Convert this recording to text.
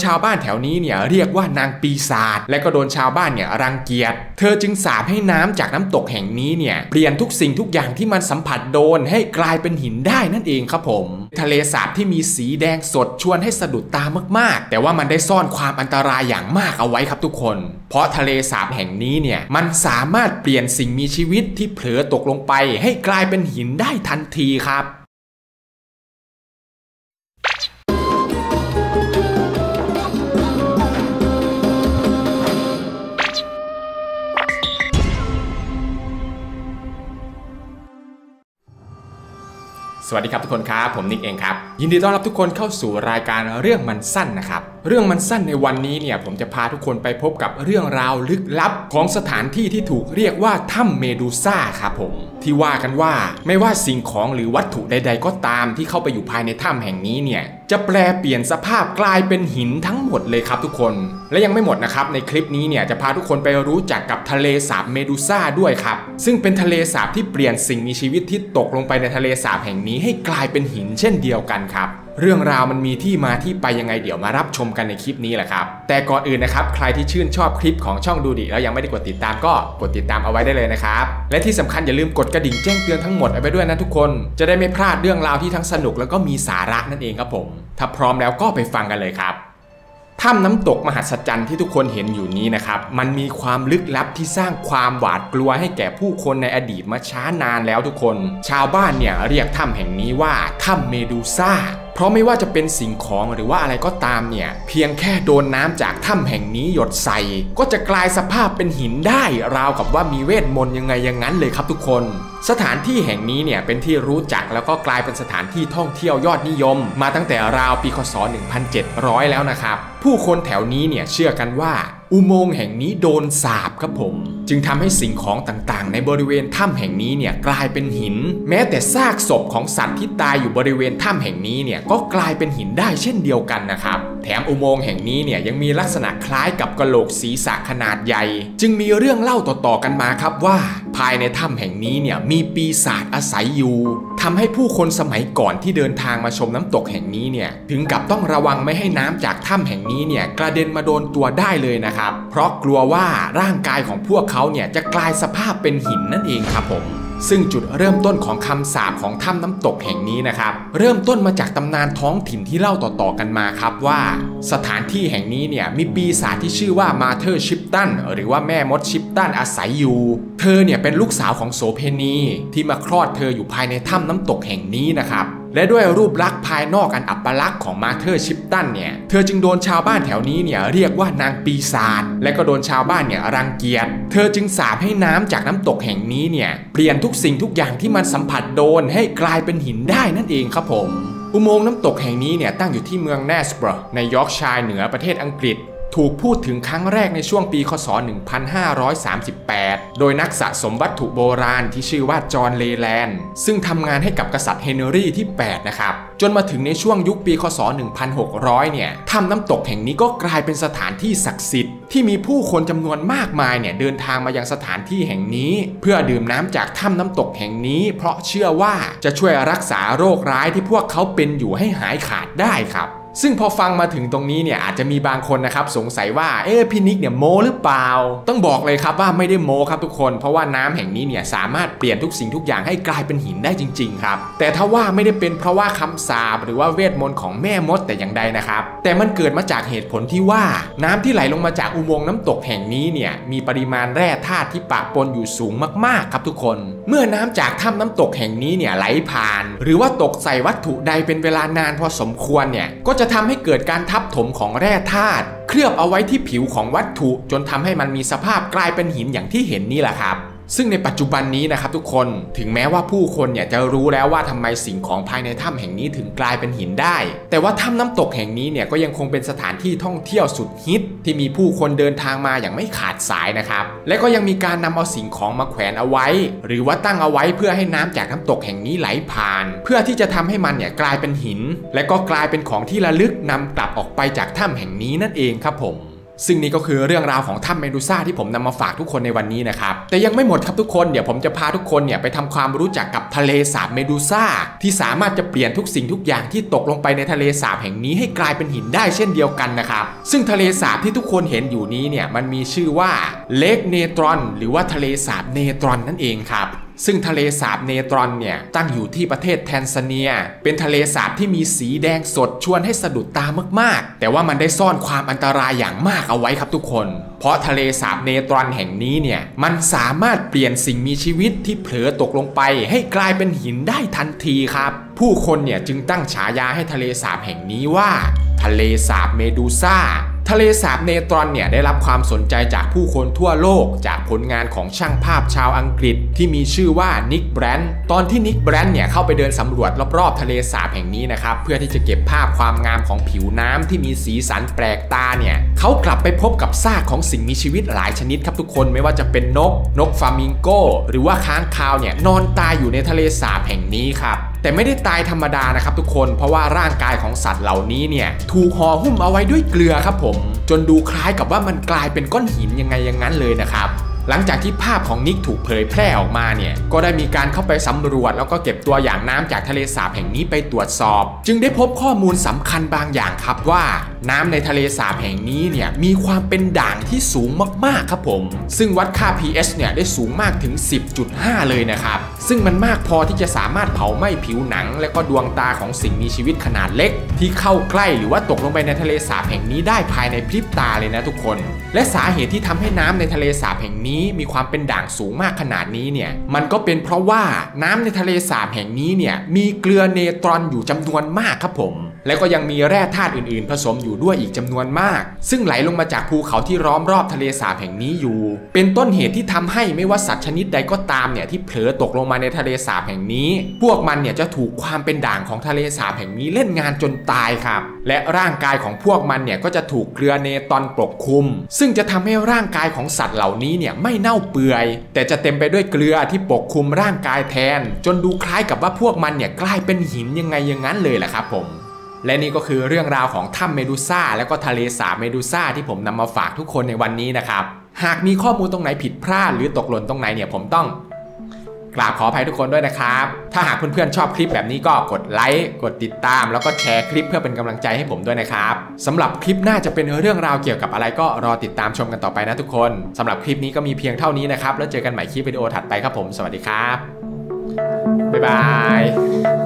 ชาวบ้านแถวนี้เนี่ยเรียกว่านางปีศาจและก็โดนชาวบ้านเนี่ยรังเกียจเธอจึงสาปให้น้ำจากน้ำตกแห่งนี้เนี่ยเปลี่ยนทุกสิ่งทุกอย่างที่มันสัมผัสโดนให้กลายเป็นหินได้นั่นเองครับผมทะเลสาบที่มีสีแดงสดชวนให้สะดุดตามากๆแต่ว่ามันได้ซ่อนความอันตรายอย่างมากเอาไว้ครับทุกคนเพราะทะเลสาบแห่งนี้เนี่ยมันสามารถเปลี่ยนสิ่งมีชีวิตที่เผลอตกลงไปให้กลายเป็นหินได้ทันทีครับสวัสดีครับทุกคนครับผมนิกเองครับยินดีต้อนรับทุกคนเข้าสู่รายการเรื่องมันสั้นนะครับเรื่องมันสั้นในวันนี้เนี่ยผมจะพาทุกคนไปพบกับเรื่องราวลึกลับของสถานที่ที่ถูกเรียกว่าถ้ำเมดูซ่าครับผมที่ว่ากันว่าไม่ว่าสิ่งของหรือวัตถุใดๆก็ตามที่เข้าไปอยู่ภายในถ้ำแห่งนี้เนี่ยจะแปลเปลี่ยนสภาพกลายเป็นหินทั้งหมดเลยครับทุกคนและยังไม่หมดนะครับในคลิปนี้เนี่ยจะพาทุกคนไปรู้จักกับทะเลสาบเมดูซ่าด้วยครับซึ่งเป็นทะเลสาบที่เปลี่ยนสิ่งมีชีวิตที่ตกลงไปในทะเลสาบแห่งนี้ให้กลายเป็นหินเช่นเดียวกันครับเรื่องราวมันมีที่มาที่ไปยังไงเดี๋ยวมารับชมกันในคลิปนี้แหละครับแต่ก่อนอื่นนะครับใครที่ชื่นชอบคลิปของช่องดูดิแล้วยังไม่ได้กดติดตามก็กดติดตามเอาไว้ได้เลยนะครับและที่สำคัญอย่าลืมกดกระดิ่งแจ้งเตือนทั้งหมดเอาไว้ด้วยนะทุกคนจะได้ไม่พลาดเรื่องราวที่ทั้งสนุกแล้วก็มีสาระนั่นเองครับผมถ้าพร้อมแล้วก็ไปฟังกันเลยครับถ้ำน้ำตกมหัศจรรย์ที่ทุกคนเห็นอยู่นี้นะครับมันมีความลึกลับที่สร้างความหวาดกลัวให้แก่ผู้คนในอดีตมาช้านานแล้วทุกคนชาวบ้านเนี่ยเรียกถ้ำแห่งนี้ว่าถ้ำเมดูซ่าเพราะไม่ว่าจะเป็นสิ่งของหรือว่าอะไรก็ตามเนี่ยเพียงแค่โดนน้ำจากถ้ำแห่งนี้หยดใส่ก็จะกลายสภาพเป็นหินได้ราวกับว่ามีเวทมนต์ยังไงอย่างนั้นเลยครับทุกคนสถานที่แห่งนี้เนี่ยเป็นที่รู้จักแล้วก็กลายเป็นสถานที่ท่องเที่ยวยอดนิยมมาตั้งแต่ราวปีคศ 1700 แล้วนะครับผู้คนแถวนี้เนี่ยเชื่อกันว่าอุโมงค์แห่งนี้โดนสาปครับผมจึงทำให้สิ่งของต่างๆในบริเวณถ้ำแห่งนี้เนี่ยกลายเป็นหินแม้แต่ซากศพของสัตว์ที่ตายอยู่บริเวณถ้ำแห่งนี้เนี่ยก็กลายเป็นหินได้เช่นเดียวกันนะครับแถมอุโมงค์แห่งนี้เนี่ยยังมีลักษณะคล้ายกับกะโหลกศีรษะขนาดใหญ่จึงมีเรื่องเล่าต่อๆกันมาครับว่าภายในถ้ำแห่งนี้เนี่ยมีปีศาจอาศัยอยู่ทำให้ผู้คนสมัยก่อนที่เดินทางมาชมน้ำตกแห่งนี้เนี่ยถึงกับต้องระวังไม่ให้น้ำจากถ้ำแห่งนี้เนี่ยกระเด็นมาโดนตัวได้เลยนะครับเพราะกลัวว่าร่างกายของพวกเขาเนี่ยจะกลายสภาพเป็นหินนั่นเองครับผมซึ่งจุดเริ่มต้นของคำสาปของถ้ำน้ำตกแห่งนี้นะครับเริ่มต้นมาจากตำนานท้องถิ่นที่เล่าต่อๆกันมาครับว่าสถานที่แห่งนี้เนี่ยมีปีศาจที่ชื่อว่ามาเธอร์ชิปตันหรือว่าแม่มดชิปตันอาศัยอยู่เธอเนี่ยเป็นลูกสาวของโสเพณีที่มาคลอดเธออยู่ภายในถ้ำน้ำตกแห่งนี้นะครับและด้วยรูปลักษณ์ภายนอกอันอัปลักษณ์ของมาเธอร์ชิปตันเนี่ยเธอจึงโดนชาวบ้านแถวนี้เนี่ยเรียกว่านางปีศาจและก็โดนชาวบ้านเนี่ยรังเกียจเธอจึงสาปให้น้ำจากน้ำตกแห่งนี้เนี่ยเปลี่ยนทุกสิ่งทุกอย่างที่มันสัมผัสโดนให้กลายเป็นหินได้นั่นเองครับผมอุโมงค์น้ำตกแห่งนี้เนี่ยตั้งอยู่ที่เมืองแนสบรอในยอร์กชัยร์เหนือประเทศอังกฤษถูกพูดถึงครั้งแรกในช่วงปีคศ 1538 โดยนักสะสมวัตถุโบราณที่ชื่อว่าจอห์น เลแลนด์ซึ่งทำงานให้กับกษัตริย์เฮนรี่ที่ 8 นะครับจนมาถึงในช่วงยุคปีคศ 1600 เนี่ยถ้ำน้ำตกแห่งนี้ก็กลายเป็นสถานที่ศักดิ์สิทธิ์ที่มีผู้คนจำนวนมากมายเนี่ยเดินทางมายังสถานที่แห่งนี้เพื่อดื่มน้ำจากถ้ำน้ำตกแห่งนี้เพราะเชื่อว่าจะช่วยรักษาโรคร้ายที่พวกเขาเป็นอยู่ให้หายขาดได้ครับซึ่งพอฟังมาถึงตรงนี้เนี่ยอาจจะมีบางคนนะครับสงสัยว่าพี่นิกเนี่ยโม้หรือเปล่าต้องบอกเลยครับว่าไม่ได้โม้ครับทุกคนเพราะว่าน้ำแห่งนี้เนี่ยสามารถเปลี่ยนทุกสิ่งทุกอย่างให้กลายเป็นหินได้จริงๆครับแต่ถ้าว่าไม่ได้เป็นเพราะว่าคำสาปหรือว่าเวทมนต์ของแม่มดแต่อย่างใดนะครับแต่มันเกิดมาจากเหตุผลที่ว่าน้ำที่ไหลลงมาจากอุโมงค์น้ำตกแห่งนี้เนี่ยมีปริมาณแร่ธาตุที่ปะปนอยู่สูงมากๆครับทุกคนเมื่อน้ำจากถ้ำน้ำตกแห่งนี้เนี่ยไหลผ่านหรือว่าตกใส่วัตถุใดเป็นเวลานานพอสมควรเนี่ยก็จะทำให้เกิดการทับถมของแร่ธาตุเคลือบเอาไว้ที่ผิวของวัตถุจนทำให้มันมีสภาพกลายเป็นหินอย่างที่เห็นนี่แหละครับซึ่งในปัจจุบันนี้นะครับทุกคนถึงแม้ว่าผู้คนเนี่ยจะรู้แล้วว่าทำไมสิ่งของภายในถ้ำแห่งนี้ถึงกลายเป็นหินได้แต่ว่าถ้ำน้ำตกแห่งนี้เนี่ยก็ยังคงเป็นสถานที่ท่องเที่ยวสุดฮิตที่มีผู้คนเดินทางมาอย่างไม่ขาดสายนะครับและก็ยังมีการนำเอาสิ่งของมาแขวนเอาไว้หรือว่าตั้งเอาไว้เพื่อให้น้ำจากน้ำตกแห่งนี้ไหลผ่านเพื่อที่จะทำให้มันเนี่ยกลายเป็นหินและก็กลายเป็นของที่ระลึกนำกลับออกไปจากถ้ำแห่งนี้นั่นเองครับผมซึ่งนี่ก็คือเรื่องราวของถ้ำเมดูซ่าที่ผมนำมาฝากทุกคนในวันนี้นะครับแต่ยังไม่หมดครับทุกคนเดี๋ยวผมจะพาทุกคนเนี่ยไปทำความรู้จักกับทะเลสาบเมดูซ่าที่สามารถจะเปลี่ยนทุกสิ่งทุกอย่างที่ตกลงไปในทะเลสาบแห่งนี้ให้กลายเป็นหินได้เช่นเดียวกันนะครับซึ่งทะเลสาบที่ทุกคนเห็นอยู่นี้เนี่ยมันมีชื่อว่าเลคเนตรอนหรือว่าทะเลสาบเนตรอนนั่นเองครับซึ่งทะเลสาบเนตรอนเนี่ยตั้งอยู่ที่ประเทศแทนซาเนียเป็นทะเลสาบที่มีสีแดงสดชวนให้สะดุดตามากๆแต่ว่ามันได้ซ่อนความอันตรายอย่างมากเอาไว้ครับทุกคนเพราะทะเลสาบเนตรอนแห่งนี้เนี่ยมันสามารถเปลี่ยนสิ่งมีชีวิตที่เผลอตกลงไปให้กลายเป็นหินได้ทันทีครับผู้คนเนี่ยจึงตั้งฉายาให้ทะเลสาบแห่งนี้ว่าทะเลสาบเมดูซ่าทะเลสาบเนตรอนเนี่ยได้รับความสนใจจากผู้คนทั่วโลกจากผลงานของช่างภาพชาวอังกฤษที่มีชื่อว่านิกแบรนท์ตอนที่นิกแบรนท์เนี่ยเข้าไปเดินสำรวจรอบๆทะเลสาบแห่งนี้นะครับเพื่อที่จะเก็บภาพความงามของผิวน้ำที่มีสีสันแปลกตาเนี่ยเขากลับไปพบกับซากของสิ่งมีชีวิตหลายชนิดครับทุกคนไม่ว่าจะเป็นนกฟลามิงโกหรือว่าค้างคาวเนี่ยนอนตายอยู่ในทะเลสาบแห่งนี้ครับแต่ไม่ได้ตายธรรมดานะครับทุกคนเพราะว่าร่างกายของสัตว์เหล่านี้เนี่ยถูกห่อหุ้มเอาไว้ด้วยเกลือครับผมจนดูคล้ายกับว่ามันกลายเป็นก้อนหินยังไงอย่างนั้นเลยนะครับหลังจากที่ภาพของนิกถูกเผยแพร่ออกมาเนี่ยก็ได้มีการเข้าไปสำรวจแล้วก็เก็บตัวอย่างน้ำจากทะเลสาบแห่งนี้ไปตรวจสอบจึงได้พบข้อมูลสำคัญบางอย่างครับว่าน้ำในทะเลสาบแห่งนี้เนี่ยมีความเป็นด่างที่สูงมากๆครับผมซึ่งวัดค่า pH เนี่ยได้สูงมากถึง 10.5 เลยนะครับซึ่งมันมากพอที่จะสามารถเผาไหม้ผิวหนังและก็ดวงตาของสิ่งมีชีวิตขนาดเล็กที่เข้าใกล้หรือว่าตกลงไปในทะเลสาบแห่งนี้ได้ภายในพริบตาเลยนะทุกคนและสาเหตุที่ทำให้น้ำในทะเลสาบแห่งนี้มีความเป็นด่างสูงมากขนาดนี้เนี่ยมันก็เป็นเพราะว่าน้ำในทะเลสาบแห่งนี้เนี่ยมีเกลือเนตรอนอยู่จำนวนมากครับผมและก็ยังมีแร่ธาตุอื่นๆผสมอยู่ด้วยอีกจำนวนมากซึ่งไหลลงมาจากภูเขาที่ล้อมรอบทะเลสาบแห่งนี้อยู่เป็นต้นเหตุที่ทำให้ไม่ว่าสัตว์ชนิดใดก็ตามเนี่ยที่เผลอตกลงมาในทะเลสาบแห่งนี้พวกมันเนี่ยจะถูกความเป็นด่างของทะเลสาบแห่งนี้เล่นงานจนตายครับและร่างกายของพวกมันเนี่ยก็จะถูกเกลือเนตรอนปกคลุมซึ่งจะทำให้ร่างกายของสัตว์เหล่านี้เนี่ยไม่เน่าเปื่อยแต่จะเต็มไปด้วยเกลือที่ปกคลุมร่างกายแทนจนดูคล้ายกับว่าพวกมันเนี่ยกลายเป็นหินยังไงอย่างนั้นเลยแหละครับผมและนี่ก็คือเรื่องราวของถ้ำเมดูซ่าและก็ทะเลสาบเมดูซ่าที่ผมนำมาฝากทุกคนในวันนี้นะครับหากมีข้อมูลตรงไหนผิดพลาดหรือตกหล่นตรงไหนเนี่ยผมต้องกราบขออภัยทุกคนด้วยนะครับถ้าหากเพื่อนๆชอบคลิปแบบนี้ก็กดไลค์กดติดตามแล้วก็แชร์คลิปเพื่อเป็นกำลังใจให้ผมด้วยนะครับสำหรับคลิปหน้าจะเป็นเรื่องราวเกี่ยวกับอะไรก็รอติดตามชมกันต่อไปนะทุกคนสำหรับคลิปนี้ก็มีเพียงเท่านี้นะครับแล้วเจอกันใหม่คลิปวิดีโอถัดไปครับผมสวัสดีครับบ๊ายบาย